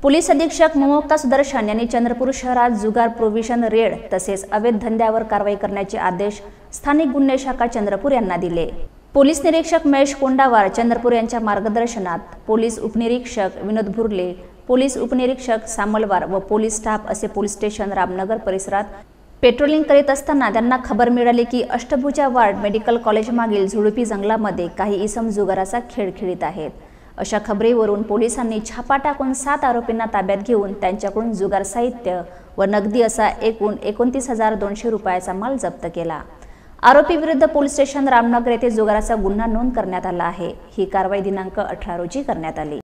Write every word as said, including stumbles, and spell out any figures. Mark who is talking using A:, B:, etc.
A: Police अधीक्षक ममोक्ता सुदर्शन यांनी चंद्रपूर शहरात जुगार प्रोव्हिजन रेड तसेच अवैध धंद्यावर कारवाई करण्याचे आदेश स्थानिक गुन्हे शाखा चंद्रपूर यांना दिले। पोलीस निरीक्षक महेश कोंडावार चंद्रपूर यांच्या मार्गदर्शनात पोलीस उपनिरीक्षक विनोद भुर्ले, पोलीस उपनिरीक्षक सामलवार व पोलीस स्टाफ असे पोलीस स्टेशन रामनगर परिसरात पेट्रोलिंग करीत असताना त्यांना खबर मिळाली की अष्टभुजा वार्ड मेडिकल कॉलेज मागील झुडपी जंगलामध्ये काही इसम जुगाराचा खेळ खेळत आहेत। अशा खबरीवरून पोलिसांनी छापा टाकून सात आरोपींना ताब्यात घेऊन त्यांच्याकडून जुगार साहित्य व नगदी असा एकूण एकोणतीस हजार दोनशे रुपयाचा माल जप्त केला। आरोपी विरुद्ध पोलीस स्टेशन रामनगर येथे जुगाराचा गुन्हा नोंद करण्यात आला आहे। ही कारवाई दिनांक अठरा रोजी करण्यात आली।